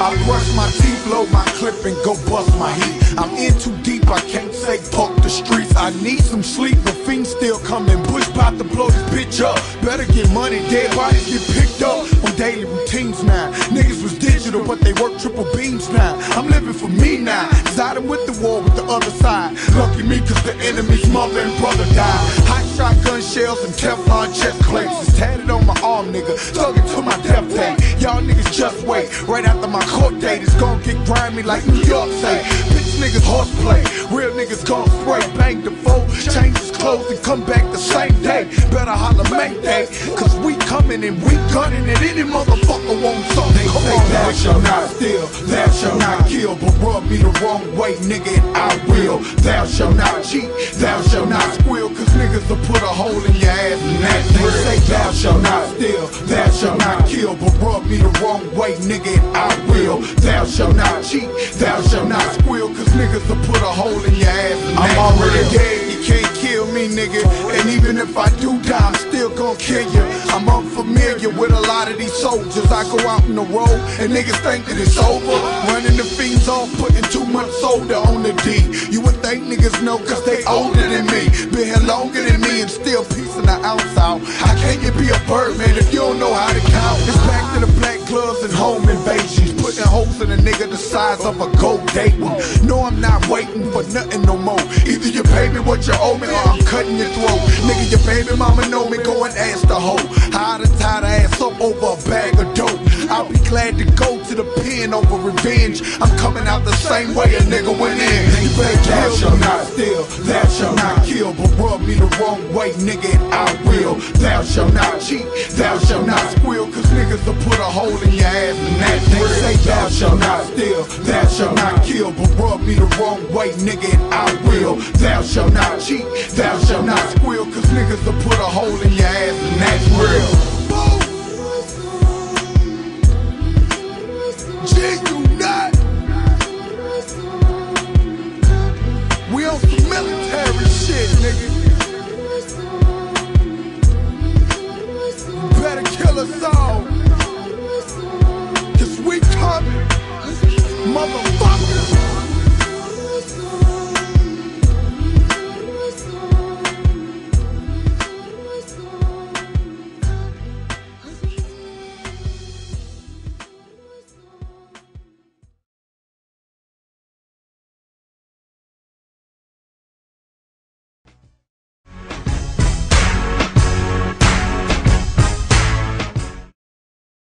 I brush my teeth, load my clip, and go bust my heat. I'm in too deep, I can't say fuck the streets. I need some sleep, but fiends still coming. Bush bout to blow this bitch up. Better get money, dead bodies get picked up on daily routines now. Niggas was digital, but they work triple beams now. I'm living for me now, cause I done with the war with the other side. Lucky me, cause the enemy's mother and brother died. Hot shotgun shells and Teflon chest plates is tatted on my arm, nigga. Stuck into my death day. Y'all niggas just wait. Right after my court date, it's gon' get grimy like New York say. Bitch niggas horseplay. Real niggas gon' spray. Bang the foe, change his clothes and come back the same day. Better holla Mayday, cause we coming and we gunning and any motherfucker won't something. They say thou shalt not steal, thou shalt not kill, but rub me the wrong way, nigga, and I will. Thou shalt not cheat, thou shalt not squeal, cause niggas will put a hole in your ass and that's real. They say thou shalt not steal, thou shalt not kill, but rub me the wrong way, nigga, and I will. Thou shalt not cheat, thou shalt not squeal, cause niggas will put a hole in your ass and I'm already dead, you can't kill me, nigga. And even if I do die, I'm still gon' kill you. I'm unfamiliar with a lot of these soldiers. I go out on the road and niggas think that it's over. Running the fiends off, putting too much soda on the D. You would think niggas know cause they older than me. Been here longer than me and still piecing the ounce out. How can you be a bird, man, if you don't know how to count? It's back to the black gloves and home invasions. Putting holes in a nigga the size of a gold date one. No, I'm not waiting for nothing no more. Either you pay me what you owe me or I'm cutting your throat. Nigga, your baby mama know me, go and ask the hoe. How to tie the ass up over a bag of dope. I'll be glad to go to the pen over revenge. I'm coming out the same way a nigga went in. You better thou shalt not steal, thou shalt not kill, but rub me the wrong way, nigga, and I will. Thou shalt not cheat, thou shalt not squeal, cause niggas will put a hole in your ass and that's real. They say thou shalt not steal, thou shalt not kill, but rub me the wrong way, nigga, and I will. Thou shalt not cheat, thou shalt not squeal, cause niggas will put a hole in your ass and that's real. G-Unit. We on some military shit, nigga. Better kill us all.